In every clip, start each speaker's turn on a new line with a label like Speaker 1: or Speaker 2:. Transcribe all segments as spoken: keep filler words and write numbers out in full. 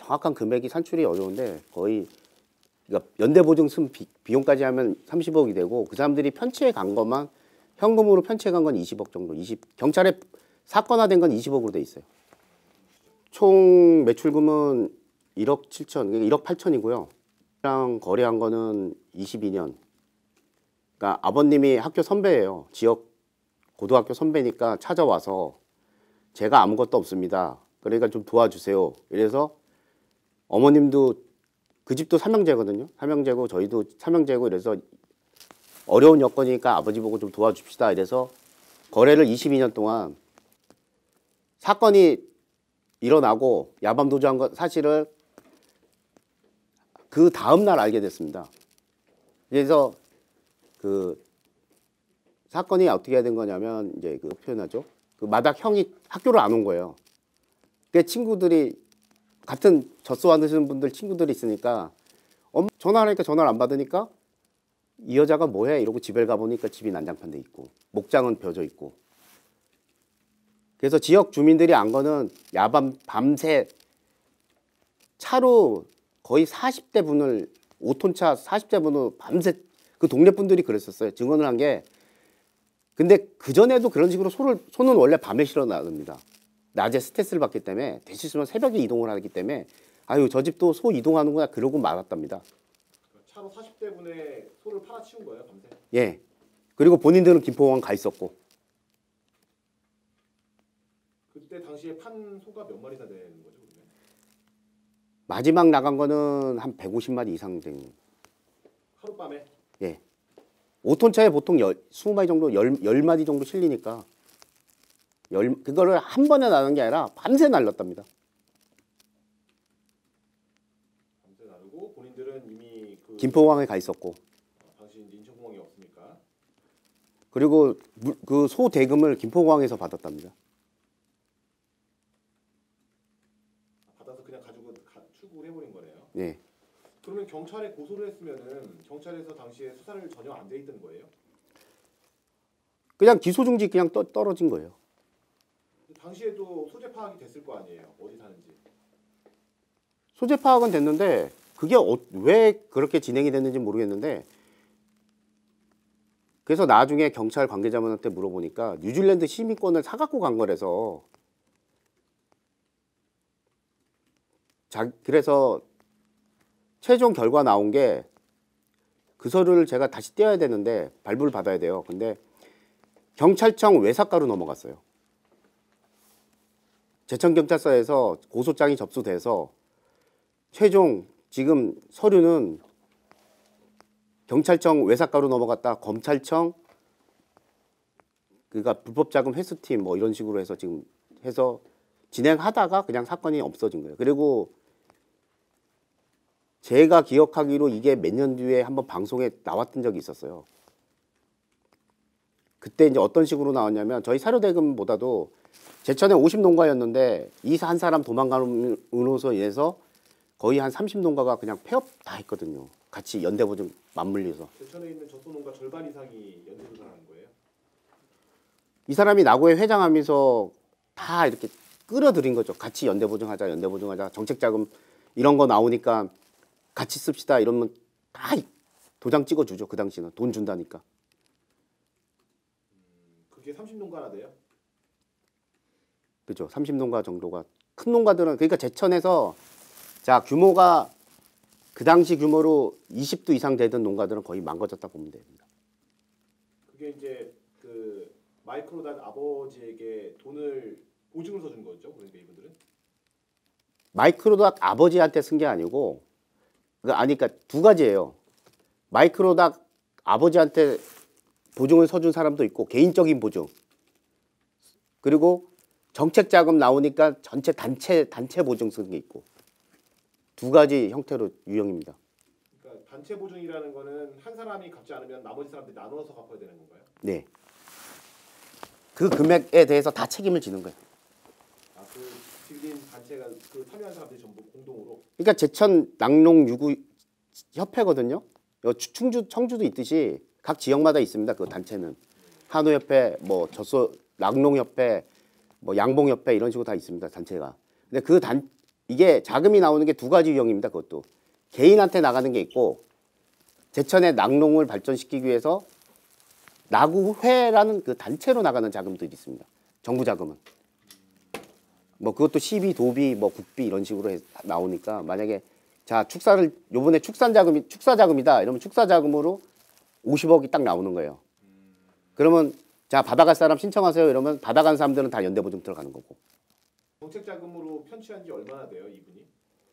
Speaker 1: 정확한 금액이 산출이 어려운데 거의 그러니까 연대보증 쓴 비, 비용까지 하면 삼십억이 되고 그 사람들이 편취해 간 것만 현금으로 편취해 간 건 이십억 정도. 이십 경찰에 사건화된 건 이십억으로 돼 있어요. 총 매출금은 일억 칠천, 그러니까 일억 팔천이고요. 랑 거래한 거는 이십이 년. 그러니까 아버님이 학교 선배예요. 지역 고등학교 선배니까 찾아와서 제가 아무것도 없습니다. 그러니까 좀 도와주세요. 이래서 어머님도 그 집도 삼형제거든요. 삼형제고 저희도 삼형제고 이래서 어려운 여건이니까 아버지 보고 좀 도와줍시다. 이래서 거래를 이십이 년 동안 사건이 일어나고 야밤 도주한 것 사실을 그 다음 날 알게 됐습니다. 그래서 그 사건이 어떻게 된 거냐면 이제 그 표현하죠. 그 마닥 형이 학교를 안 온 거예요. 그 친구들이 같은 젖소하시는 분들 친구들이 있으니까 엄 전화하니까 전화를 안 받으니까 이 여자가 뭐해 이러고 집에 가보니까 집이 난장판돼 있고 목장은 벼져 있고. 그래서 지역 주민들이 안 거는 야밤 밤새 차로 거의 사십 대 분을 오 톤차 사십 대 분을 밤새 그 동네 분들이 그랬었어요. 증언을 한 게. 근데 그전에도 그런 식으로 소를 소는 원래 밤에 실어 나갑니다. 낮에 스트레스를 받기 때문에 대체수는 새벽에 이동을 하기 때문에 아유 저 집도 소 이동하는구나 그러고 말았답니다.
Speaker 2: 차로 사십 대 분의 소를 팔아치운 거예요 밤새?
Speaker 1: 예. 그리고 본인들은 김포공항 가 있었고.
Speaker 2: 그때 당시에 판 소가 몇 마리나 되는 거죠? 그러면?
Speaker 1: 마지막 나간 거는 한 백오십 마리 이상 된.
Speaker 2: 하룻밤에?
Speaker 1: 예. 오 톤차에 보통 열, 이십 마리 정도, 십 마리 정도 실리니까 열, 그거를 한 번에 나는 게 아니라 밤새 날렸답니다.
Speaker 2: 밤새 나르고 본인들은 이미 그
Speaker 1: 김포공항에 가 있었고.
Speaker 2: 어, 당시 이제 인천공항이 없으니까.
Speaker 1: 그리고 그 소 대금을 김포공항에서 받았답니다.
Speaker 2: 받아서 그냥 가지고 가, 출국을 해버린 거네요.
Speaker 1: 예.
Speaker 2: 그러면 경찰에 고소를 했으면은 경찰에서 당시에 수사를 전혀 안 돼 있던 거예요?
Speaker 1: 그냥 기소 중지 그냥 떠, 떨어진 거예요.
Speaker 2: 당시에도 소재 파악이 됐을 거 아니에요? 어디 사는지.
Speaker 1: 소재 파악은 됐는데 그게 어, 왜 그렇게 진행이 됐는지 모르겠는데 그래서 나중에 경찰 관계자분한테 물어보니까 뉴질랜드 시민권을 사갖고 간 거라서 자, 그래서 최종 결과 나온 게 그 서류를 제가 다시 떼어야 되는데 발부를 받아야 돼요. 근데 경찰청 외사과로 넘어갔어요. 제천경찰서에서 고소장이 접수돼서 최종 지금 서류는 경찰청 외사과로 넘어갔다 검찰청 그러니까 불법자금 회수팀 뭐 이런 식으로 해서 지금 해서 진행하다가 그냥 사건이 없어진 거예요. 그리고 제가 기억하기로 이게 몇 년 뒤에 한번 방송에 나왔던 적이 있었어요. 그때 이제 어떤 식으로 나왔냐면 저희 사료대금보다도 제천에 오십 농가였는데 이 한 사람 도망감으로서 인해서 거의 한 삼십 농가가 그냥 폐업 다 했거든요. 같이 연대보증 맞물려서.
Speaker 2: 제천에 있는 젖소 농가 절반 이상이 연대조사하는 거예요?
Speaker 1: 이 사람이 나고에 회장하면서 다 이렇게 끌어들인 거죠. 같이 연대보증하자, 연대보증하자. 정책자금 이런 거 나오니까 같이 씁시다 이러면 다 도장 찍어주죠. 그 당시는 돈 준다니까.
Speaker 2: 음, 그게 삼십 농가나 돼요?
Speaker 1: 그죠. 삼십 농가 정도가 큰 농가들은 그러니까 제천에서 자 규모가 그 당시 규모로 이십 두 이상 되던 농가들은 거의 망가졌다 보면 됩니다.
Speaker 2: 그게 이제 그 마이크로닷 아버지에게 돈을 보증을 서준 거죠. 그러니까 이분들은
Speaker 1: 마이크로닷 아버지한테 쓴 게 아니고 그러니까 아니 그러니까 두 가지예요. 마이크로닷 아버지한테 보증을 서준 사람도 있고 개인적인 보증 그리고 정책 자금 나오니까 전체 단체 단체 보증 쓴 게 있고 두 가지 형태로 유형입니다.
Speaker 2: 그러니까 단체 보증이라는 거는 한 사람이 갚지 않으면 나머지 사람들이 나눠서 갚아야 되는 건가요?
Speaker 1: 네. 그 금액에 대해서 다 책임을 지는 거예요.
Speaker 2: 아, 그 빌린 단체가 그 참여한 사람들이 전부 공동으로.
Speaker 1: 그러니까 제천 낙농 유구 협회거든요. 충주 청주도 있듯이 각 지역마다 있습니다. 그 단체는 한우협회, 뭐 젖소 낙농협회, 뭐 양봉협회 이런 식으로 다 있습니다. 단체가. 근데 그 단 이게 자금이 나오는 게 두 가지 유형입니다. 그것도 개인한테 나가는 게 있고 제천의 낙농을 발전시키기 위해서 나구회라는 그 단체로 나가는 자금들이 있습니다. 정부 자금은. 뭐 그것도 시비, 도비, 뭐 국비 이런 식으로 해, 나오니까 만약에 자 축사를 요번에 축산 자금이 축사 자금이다 이러면 축사 자금으로 오십억이 딱 나오는 거예요. 그러면 자 받아갈 사람 신청하세요 이러면 받아간 사람들은 다 연대보증 들어가는 거고.
Speaker 2: 정책 자금으로 편취한 지 얼마나 돼요, 이분이?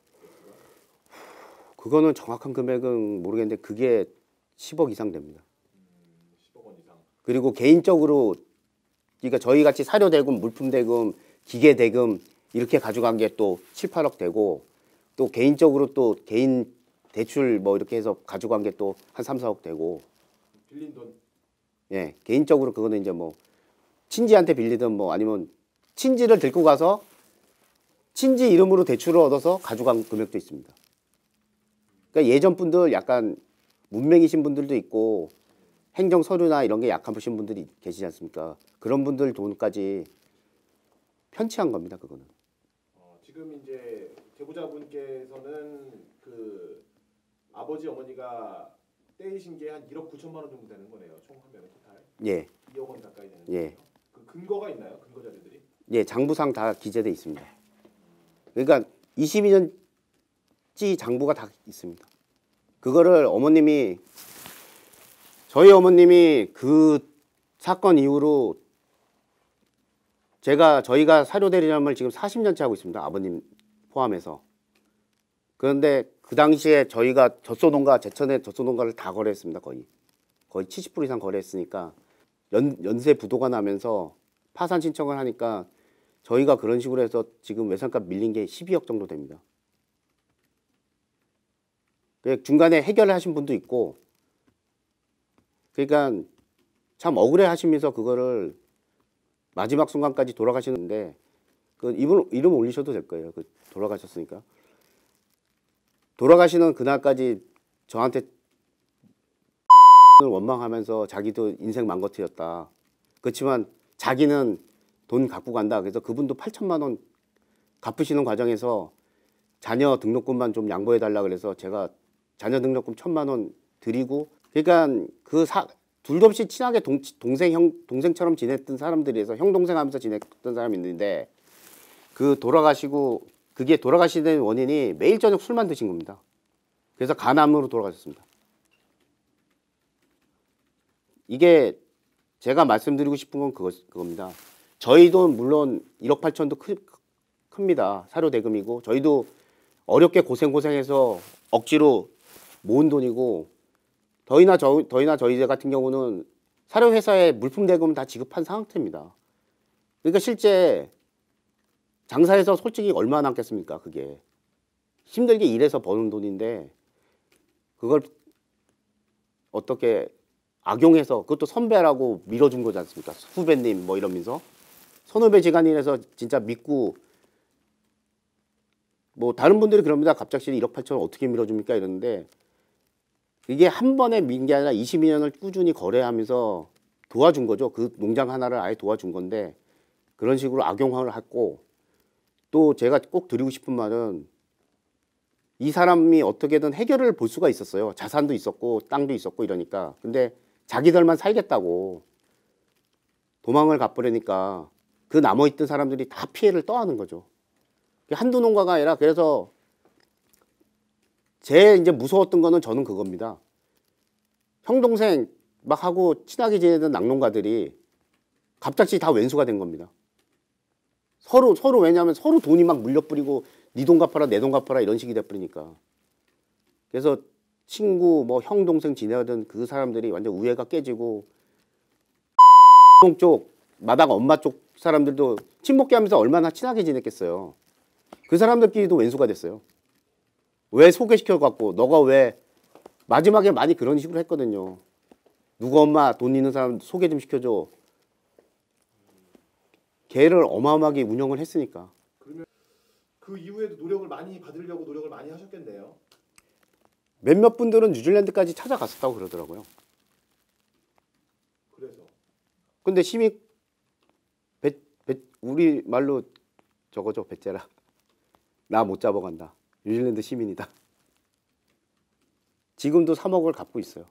Speaker 1: 그거는 정확한 금액은 모르겠는데 그게 십억 이상 됩니다.
Speaker 2: 음, 십억 원 이상.
Speaker 1: 그리고 개인적으로 그러니까 저희 같이 사료 대금, 물품 대금, 기계 대금 이렇게 가져간 게 또 칠, 팔억 되고 또 개인적으로 또 개인 대출 뭐 이렇게 해서 가져간 게 또 한 삼, 사억 되고.
Speaker 2: 빌린 돈.
Speaker 1: 예, 개인적으로 그거는 이제 뭐 친지한테 빌리든 뭐 아니면 친지를 데리고 가서 친지 이름으로 대출을 얻어서 가져간 금액도 있습니다. 그러니까 예전 분들 약간 문맹이신 분들도 있고 행정 서류나 이런 게 약하신 분들이 계시지 않습니까? 그런 분들 돈까지 편취한 겁니다. 그거는.
Speaker 2: 어, 지금 이제 제보자분께서는 그 아버지 어머니가 떼이신 게 한 일억 구천만 원 정도 되는 거네요. 총 하면 토탈.
Speaker 1: 예,
Speaker 2: 이억 원 가까이 되는
Speaker 1: 예.
Speaker 2: 거예요. 그 근거가 있나요? 근거 자료들이?
Speaker 1: 예, 장부상 다 기재돼 있습니다. 그러니까 이십이 년치 장부가 다 있습니다. 그거를 어머님이 저희 어머님이 그 사건 이후로 제가 저희가 사료 대리점을 지금 사십 년째 하고 있습니다. 아버님 포함해서. 그런데 그 당시에 저희가 젖소농가 제천의 젖소농가를 다 거래했습니다. 거의 거의 칠십 퍼센트 이상 거래했으니까 연, 연쇄 부도가 나면서 파산 신청을 하니까 저희가 그런 식으로 해서 지금 외상값 밀린 게 십이억 정도 됩니다. 중간에 해결을 하신 분도 있고 그러니까 참 억울해 하시면서 그거를 마지막 순간까지 돌아가시는데 그 이분 이름 올리셔도 될 거예요. 그 돌아가셨으니까. 돌아가시는 그날까지 저한테 원망하면서 자기도 인생 망가뜨렸다. 그렇지만 자기는 돈 갖고 간다. 그래서 그분도 팔천만 원 갚으시는 과정에서 자녀 등록금만 좀 양보해 달라 그래서 제가 자녀 등록금 천만 원 드리고 그러니까 그 사, 둘도 없이 친하게 동, 동생 형 동생처럼 지냈던 사람들이서 형 동생 하면서 지냈던 사람이 있는데 그 돌아가시고 그게 돌아가시는 원인이 매일 저녁 술만 드신 겁니다. 그래서 간암으로 돌아가셨습니다. 이게 제가 말씀드리고 싶은 건 그거, 그겁니다. 저희도 물론 일억 팔천도 크, 큽니다. 사료 대금이고 저희도 어렵게 고생고생해서 억지로 모은 돈이고 더이나 저, 더이나 저희 같은 경우는 사료 회사에 물품 대금 다 지급한 상태입니다. 그러니까 실제 장사해서 솔직히 얼마 남겠습니까? 그게 힘들게 일해서 버는 돈인데 그걸 어떻게 악용해서 그것도 선배라고 밀어준 거지 않습니까? 후배님 뭐 이러면서 선후배 지간이라서 진짜 믿고 뭐 다른 분들이 그럽니다. 갑작스레 일억 팔천을 어떻게 밀어줍니까? 이러는데 이게 한 번에 민 게 아니라 이십이 년을 꾸준히 거래하면서 도와준 거죠. 그 농장 하나를 아예 도와준 건데 그런 식으로 악용을 했고 또 제가 꼭 드리고 싶은 말은 이 사람이 어떻게든 해결을 볼 수가 있었어요. 자산도 있었고 땅도 있었고 이러니까. 근데 자기들만 살겠다고 도망을 가버리니까 그 남아있던 사람들이 다 피해를 떠하는 거죠. 한두 농가가 아니라 그래서 제일 이제 무서웠던 거는 저는 그겁니다. 형 동생 막 하고 친하게 지내던 낙농가들이 갑자기 다 왼수가 된 겁니다. 서로 서로 왜냐하면 서로 돈이 막 물려뿌리고 네 돈 갚아라 내 돈 갚아라 이런 식이 돼버리니까. 그래서 친구 뭐 형 동생 지내던 그 사람들이 완전 우애가 깨지고 쪽 마당 엄마 쪽 사람들도 친목계 하면서 얼마나 친하게 지냈겠어요. 그 사람들끼리도 왼수가 됐어요. 왜 소개시켜갖고 너가 왜 마지막에 많이 그런 식으로 했거든요. 누구 엄마 돈 있는 사람 소개 좀 시켜줘. 걔를 어마어마하게 운영을 했으니까.
Speaker 2: 그러면 그 이후에도 노력을 많이 받으려고 노력을 많이 하셨겠네요.
Speaker 1: 몇몇 분들은 뉴질랜드까지 찾아갔었다고 그러더라고요.
Speaker 2: 그래서
Speaker 1: 근데 심히 배, 배, 우리 말로 저거죠, 배째라. 나 못 잡아간다. 뉴질랜드 시민이다. 지금도 삼억을 갚고 있어요.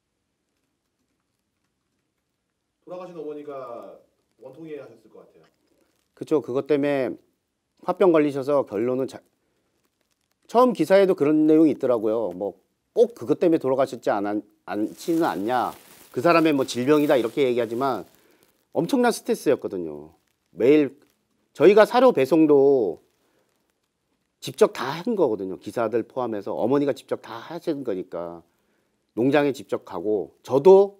Speaker 2: 돌아가신 어머니가 원통해 하셨을 것 같아요.
Speaker 1: 그렇죠. 그것 때문에 화병 걸리셔서 결론은 자, 처음 기사에도 그런 내용이 있더라고요. 뭐 꼭 그것 때문에 돌아가셨지 않, 않지는 않냐. 그 사람의 뭐 질병이다 이렇게 얘기하지만 엄청난 스트레스였거든요. 매일 저희가 사료 배송도 직접 다 한 거거든요. 기사들 포함해서 어머니가 직접 다 하시는 거니까 농장에 직접 가고 저도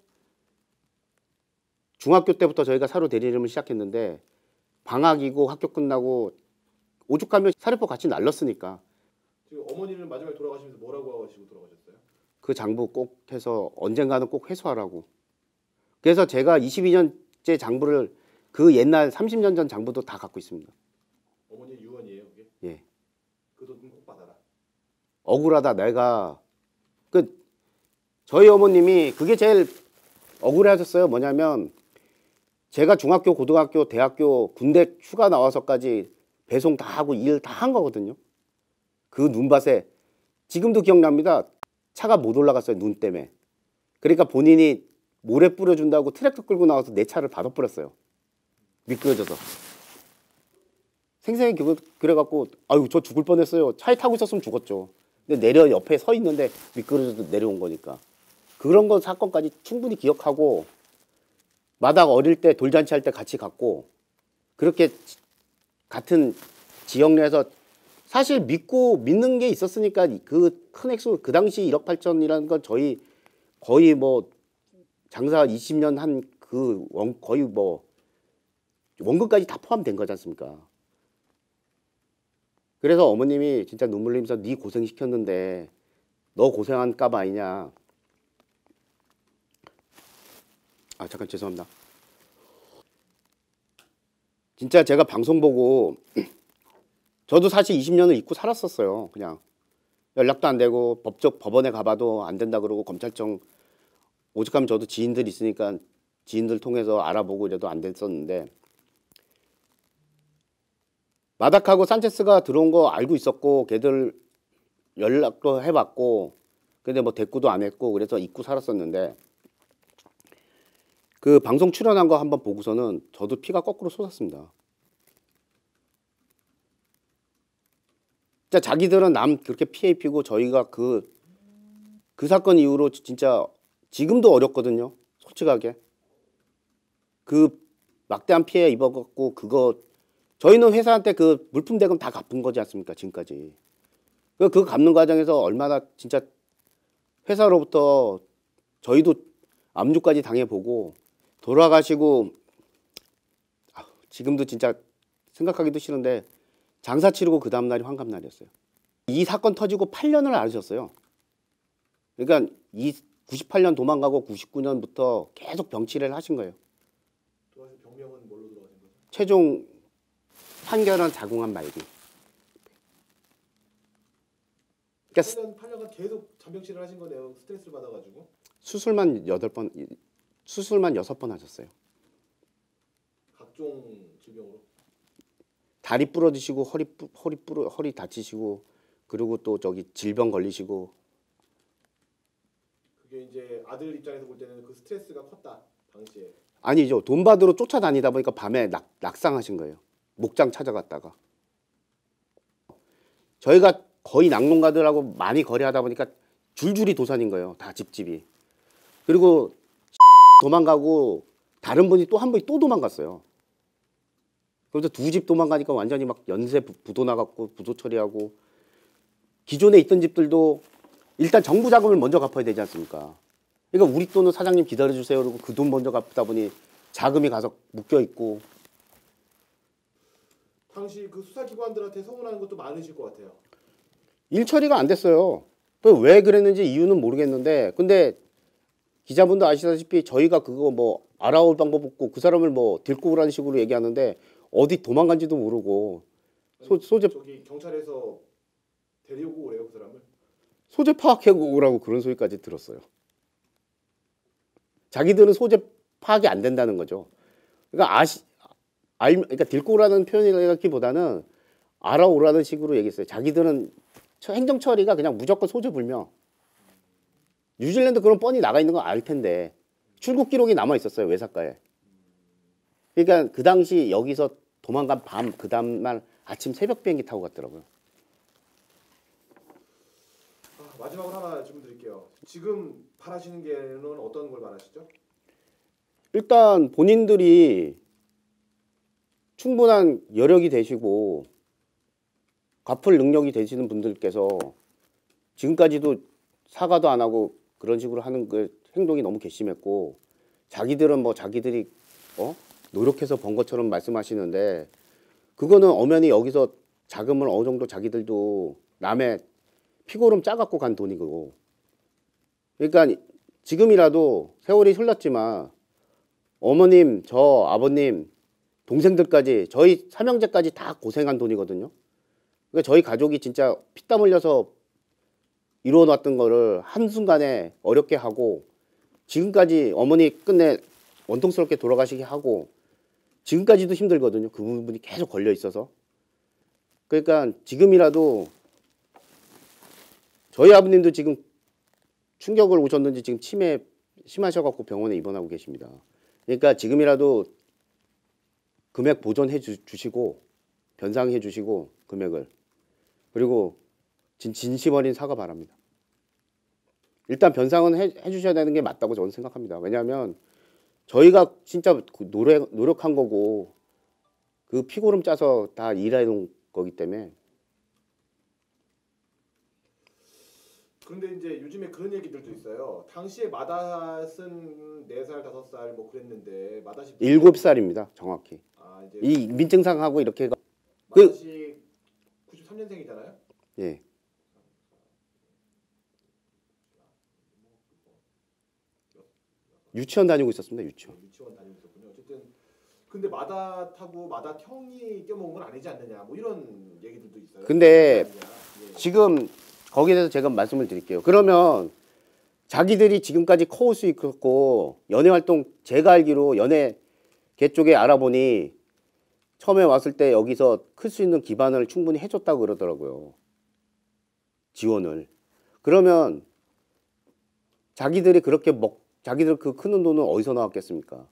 Speaker 1: 중학교 때부터 저희가 사료 대리점을 시작했는데 방학이고 학교 끝나고 오죽하면 사료포 같이 날랐으니까
Speaker 2: 지금 어머니는 마지막에 돌아가시면서 뭐라고 하시고 돌아가셨어요?
Speaker 1: 그 장부 꼭 해서 언젠가는 꼭 회수하라고. 그래서 제가 이십이 년째 장부를 그 옛날 삼십 년 전 장부도 다 갖고 있습니다.
Speaker 2: 어머니 유언이에요, 그게?
Speaker 1: 예.
Speaker 2: 그 돈 꼭 받아라.
Speaker 1: 억울하다. 내가 그 저희 어머님이 그게 제일 억울해하셨어요. 뭐냐면 제가 중학교, 고등학교, 대학교, 군대 휴가 나와서까지 배송 다 하고 일 다 한 거거든요. 그 눈밭에 지금도 기억납니다. 차가 못 올라갔어요. 눈 때문에. 그러니까 본인이 모래 뿌려준다고 트랙터 끌고 나와서 내 차를 받아버렸어요. 미끄러져서. 생생히 그래갖고 아유 저 죽을 뻔했어요. 차에 타고 있었으면 죽었죠. 근데 내려 옆에 서 있는데 미끄러져서 내려온 거니까. 그런 건 사건까지 충분히 기억하고 마당 어릴 때 돌잔치 할 때 같이 갔고 그렇게 같은 지역 내에서 사실 믿고 믿는 게 있었으니까 그 큰 액수 그 당시 일억 팔천이라는 건 저희 거의 뭐 장사 이십 년 한 그 거의 뭐 원금까지 다 포함된 거지 않습니까? 그래서 어머님이 진짜 눈물 흘리면서 네 고생 시켰는데 너 고생한 값 아니냐. 아 잠깐 죄송합니다. 진짜 제가 방송 보고 저도 사실 이십 년을 잊고 살았었어요. 그냥 연락도 안 되고 법적 법원에 가봐도 안 된다 그러고 검찰청 오죽하면 저도 지인들 있으니까 지인들 통해서 알아보고 이래도 안 됐었는데 마닥하고 산체스가 들어온 거 알고 있었고 걔들 연락도 해봤고 근데 뭐 대꾸도 안 했고 그래서 잊고 살았었는데 그 방송 출연한 거 한번 보고서는 저도 피가 거꾸로 솟았습니다. 진짜 자기들은 남 그렇게 피해 입히고 저희가 그, 그 사건 이후로 진짜 지금도 어렵거든요. 솔직하게. 그 막대한 피해 입어갖고 그거 저희는 회사한테 그 물품 대금 다 갚은 거지 않습니까? 지금까지. 그 갚는 과정에서 얼마나 진짜 회사로부터 저희도 압류까지 당해보고 돌아가시고 아, 지금도 진짜 생각하기도 싫은데 장사 치르고 그 다음날이 환갑날이었어요. 이 사건 터지고 팔 년을 앓으셨어요. 그러니까 이 구십팔 년 도망가고 구십구 년부터 계속 병치레를 하신 거예요.
Speaker 2: 돌아가신 병명은 뭘로 돌아가신 거죠?
Speaker 1: 최종 판결은 자궁암 말기.
Speaker 2: 그러니까 팔 년, 팔 년간 계속 잔병치레를 하신 거네요. 스트레스를 받아가지고.
Speaker 1: 수술만 여덟 번, 수술만 여섯 번 하셨어요.
Speaker 2: 각종 질병으로.
Speaker 1: 다리 부러지시고 허리 뿌, 허리 부러 허리 다치시고 그리고 또 저기 질병 걸리시고.
Speaker 2: 그게 이제 아들 입장에서 볼 때는 그 스트레스가 컸다 당시에.
Speaker 1: 아니죠. 돈 받으러 쫓아다니다 보니까 밤에 낙, 낙상하신 거예요. 목장 찾아갔다가. 저희가 거의 낙농가들하고 많이 거래하다 보니까 줄줄이 도산인 거예요. 다 집집이. 그리고 도망가고 다른 분이 또 한 분이 또 도망갔어요. 그래서 두 집 도망가니까 완전히 막 연쇄 부도 나갔고 부도 처리하고 기존에 있던 집들도 일단 정부 자금을 먼저 갚아야 되지 않습니까? 그러니까 우리 돈은 사장님 기다려주세요 그러고 그 돈 먼저 갚다 보니 자금이 가서 묶여 있고.
Speaker 2: 당시 그 수사기관들한테 서운한 것도 많으실 것 같아요.
Speaker 1: 일 처리가 안 됐어요. 또 왜 그랬는지 이유는 모르겠는데 근데 기자분도 아시다시피 저희가 그거 뭐 알아올 방법 없고 그 사람을 뭐 데리고 오라는 식으로 얘기하는데 어디 도망간지도 모르고 소, 소재
Speaker 2: 저기 경찰에서 데리고 오래요 그 사람을.
Speaker 1: 소재 파악해 오라고 그런 소리까지 들었어요. 자기들은 소재 파악이 안 된다는 거죠. 그러니까 아시 알 그러니까 데리고 오라는 표현이라기보다는 알아오라는 식으로 얘기했어요. 자기들은 처- 행정 처리가 그냥 무조건 소재불명. 뉴질랜드 그런 뻔히 나가 있는 거 알 텐데 출국 기록이 남아 있었어요, 외사과에. 그러니까 그 당시 여기서 도망간 밤 그 다음날 아침 새벽 비행기 타고 갔더라고요.
Speaker 2: 아, 마지막으로 하나 질문 드릴게요. 지금 바라시는 게는 어떤 걸 바라시죠?
Speaker 1: 일단 본인들이 충분한 여력이 되시고 갚을 능력이 되시는 분들께서 지금까지도 사과도 안 하고 그런 식으로 하는 그 행동이 너무 괘씸했고 자기들은 뭐 자기들이 어? 노력해서 번 것처럼 말씀하시는데 그거는 엄연히 여기서 자금을 어느 정도 자기들도 남의 피고름 짜갖고 간 돈이고 그러니까 지금이라도 세월이 흘렀지만 어머님, 저 아버님, 동생들까지 저희 삼형제까지 다 고생한 돈이거든요. 그러니까 저희 가족이 진짜 피땀 흘려서 이루어놨던 거를 한순간에 어렵게 하고 지금까지 어머니 끝내 원통스럽게 돌아가시게 하고 지금까지도 힘들거든요. 그 부분이 계속 걸려 있어서. 그러니까 지금이라도 저희 아버님도 지금 충격을 오셨는지 지금 치매 심하셔갖고 병원에 입원하고 계십니다. 그러니까 지금이라도 금액 보존해 주, 주시고 변상해 주시고 금액을 그리고 진, 진심 어린 사과 바랍니다. 일단 변상은 해, 해주셔야 되는 게 맞다고 저는 생각합니다. 왜냐하면 저희가 진짜 노력, 노력한 거고 그 피고름 짜서 다 일해놓은 거기 때문에.
Speaker 2: 그런데 이제 요즘에 그런 얘기들도 있어요. 당시에 마닷은 네 살, 다섯 살 뭐 그랬는데 마닷이
Speaker 1: 일곱 살입니다. 정확히.
Speaker 2: 아, 이제
Speaker 1: 이 민증상하고 이렇게 그
Speaker 2: 마닷이 구십삼 년생이잖아요.
Speaker 1: 예. 유치원 다니고 있었습니다. 유치원.
Speaker 2: 유치원 다니고 있었군요. 어쨌든 근데 마닷하고 마닷 형이 껴먹은 건 아니지 않느냐 뭐 이런 얘기들도 있어요.
Speaker 1: 근데
Speaker 2: 예.
Speaker 1: 지금 거기에 대해서 제가 말씀을 드릴게요. 그러면 자기들이 지금까지 커올 수 있고 연애 활동 제가 알기로 연애 계 쪽에 알아보니 처음에 왔을 때 여기서 클 수 있는 기반을 충분히 해줬다고 그러더라고요. 지원을. 그러면 자기들이 그렇게 먹 자기들 그 크는 돈은 어디서 나왔겠습니까?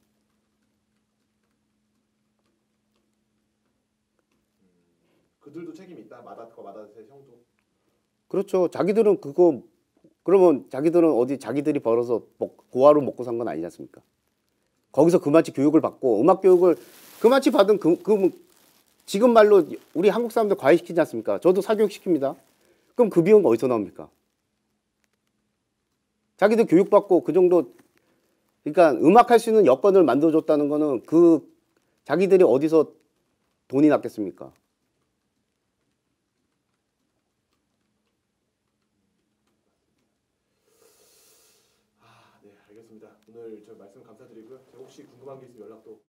Speaker 2: 그들도 책임이 있다. 마닷과 마닷의 형도.
Speaker 1: 그렇죠. 자기들은 그거 그러면 자기들은 어디 자기들이 벌어서 먹, 고아로 먹고 산 건 아니지 않습니까? 거기서 그만치 교육을 받고 음악 교육을 그만치 받은 그, 그 지금 말로 우리 한국 사람들 과외시키지 않습니까? 저도 사교육 시킵니다. 그럼 그 비용 어디서 나옵니까? 자기들 교육받고 그 정도 그러니까 음악할 수 있는 여건을 만들어줬다는 거는 그 자기들이 어디서 돈이 났겠습니까?
Speaker 2: 아, 네, 알겠습니다. 오늘 저 말씀 감사드리고요. 제가 혹시 궁금한 게 있으면 연락도